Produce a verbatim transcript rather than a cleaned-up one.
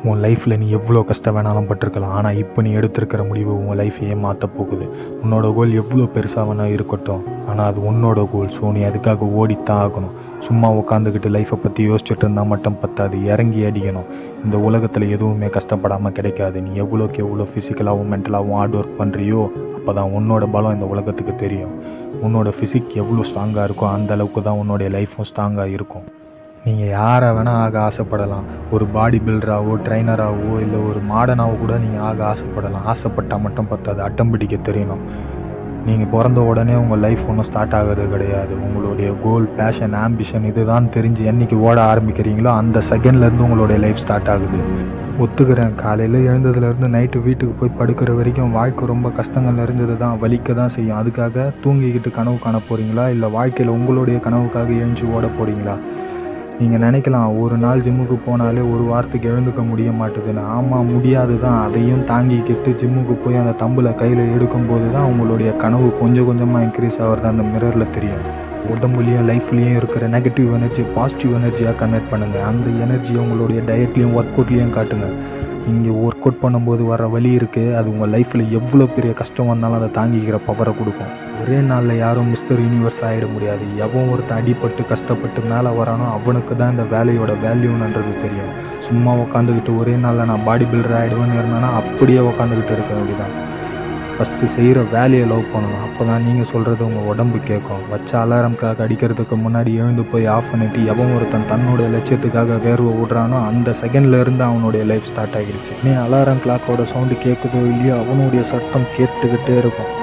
உன் லைஃப்பில் நீ எவ்வளோ கஷ்டம் வேணாலும் பட்டிருக்கலாம். ஆனால் இப்போ நீ எடுத்திருக்கிற முடிவு உன் லைஃப்பையே மாற்ற போகுது. உன்னோட கோல் எவ்வளோ பெருசாக வேணால் இருக்கட்டும், ஆனால் அது உன்னோட கோல். ஸோ நீ அதுக்காக ஓடித்தான் ஆகணும். சும்மா உட்காந்துக்கிட்டு லைஃப்பை பற்றி யோசிச்சுட்டு இருந்தால் மட்டும் பத்தாது, இறங்கி அடிக்கணும். இந்த உலகத்தில் எதுவுமே கஷ்டப்படாமல் கிடைக்காது. நீ எவ்வளோக்கு எவ்வளோ ஃபிசிக்கலாகவும் மென்டலாகவும் ஹார்ட் ஒர்க் பண்ணுறியோ அப்போ தான் உன்னோட பலம் இந்த உலகத்துக்கு தெரியும். உன்னோட ஃபிசிக் எவ்வளோ ஸ்ட்ராங்காக இருக்கோ அந்த அளவுக்கு தான் உன்னோடைய லைஃப்பும் ஸ்ட்ராங்காக இருக்கும். நீங்கள் யாரை வேணால் ஆக ஆசைப்படலாம். ஒரு பாடி பில்டராகவோ ட்ரைனராகவோ இல்லை ஒரு மாடனாகவோ கூட நீங்கள் ஆக ஆசைப்படலாம். ஆசைப்பட்டால் மட்டும் பத்தாது, அட்டம் பிடிக்க தெரியணும். நீங்கள் பிறந்த உடனே உங்கள் லைஃப் ஒன்றும் ஸ்டார்ட் ஆகிறது கிடையாது. உங்களுடைய கோல், பேஷன், ஆம்பிஷன் இதுதான் தெரிஞ்சு என்றைக்கு ஓட ஆரம்பிக்கிறீங்களோ அந்த செகண்ட்லேருந்து உங்களுடைய லைஃப் ஸ்டார்ட் ஆகுது. ஒத்துக்கிறேன், காலையில் எழுந்ததுலேருந்து நைட்டு வீட்டுக்கு போய் படுக்கிற வரைக்கும் வாழ்க்கை ரொம்ப கஷ்டங்கள் நிறைஞ்சது தான், வலிக்க தான் செய்யும். அதுக்காக தூங்கிக்கிட்டு கனவு காண போகிறீங்களா இல்லை வாழ்க்கையில் உங்களுடைய கனவுக்காக எழுந்து ஓட போகிறீங்களா? நீங்கள் நினைக்கலாம் ஒரு நாள் ஜிம்முக்கு போனாலே ஒரு வாரத்துக்கு எழுந்துக்க முடிய மாட்டுதுன்னு. ஆமாம், முடியாது தான். அதையும் தாங்கிக்கிட்டு ஜிம்முக்கு போய் அந்த தம்பில் கையில் எடுக்கும்போது தான் உங்களுடைய கனவு கொஞ்சம் கொஞ்சமாக இன்க்ரீஸ் ஆகிறது அந்த மிரரில் தெரியும். உடம்புலையும் லைஃப்லேயும் இருக்கிற நெகட்டிவ் எனர்ஜி பாசிட்டிவ் எனர்ஜியாக கன்வெர்ட் பண்ணுங்கள். அந்த எனர்ஜியை உங்களுடைய டயட்லேயும் ஒர்க் அவுட்லேயும் காட்டுங்க. இங்கே ஒர்க் அவுட் பண்ணும்போது வர வலி இருக்குது, அது உங்கள் லைஃப்பில் எவ்வளோ பெரிய கஷ்டம் வந்தாலும் அதை தாங்கிக்கிற பவரை கொடுக்கும். ஒரே நாளில் யாரும் மிஸ்டர் யூனிவர்ஸ் ஆகிட முடியாது. எவன் ஒருத்தன் அடிப்பட்டு கஷ்டப்பட்டு மேலே வரானோ அவனுக்கு தான் இந்த வேலையோட வேல்யூன்றது தெரியும். சும்மா உட்காந்துக்கிட்டு ஒரே நாளில் நான் பாடி பில்டர் ஆகிடுவேன்னு இருந்தானா அப்படியே உட்காந்துக்கிட்டு இருக்க வேண்டியதான். ஃபஸ்ட்டு செய்கிற வேலையை லவ் பண்ணணும். அப்போ தான் நீங்கள் சொல்கிறது உங்கள் உடம்பு கேட்கும். வச்ச அலாரம் கிளாக் அடிக்கிறதுக்கு முன்னாடி எழுந்து போய் ஆஃப் பண்ணிவிட்டு எவன் ஒருத்தன் தன்னுடைய லட்சியத்துக்காக வேர்வை விடுறானோ அந்த செகண்ட்லேருந்து அவனுடைய லைஃப் ஸ்டார்ட் ஆகிடுச்சு. நீ அலாரம் கிளாக்கோட சவுண்டு கேட்குதோ இல்லையோ அவனுடைய சத்தம் கேட்டுக்கிட்டே இருக்கும்.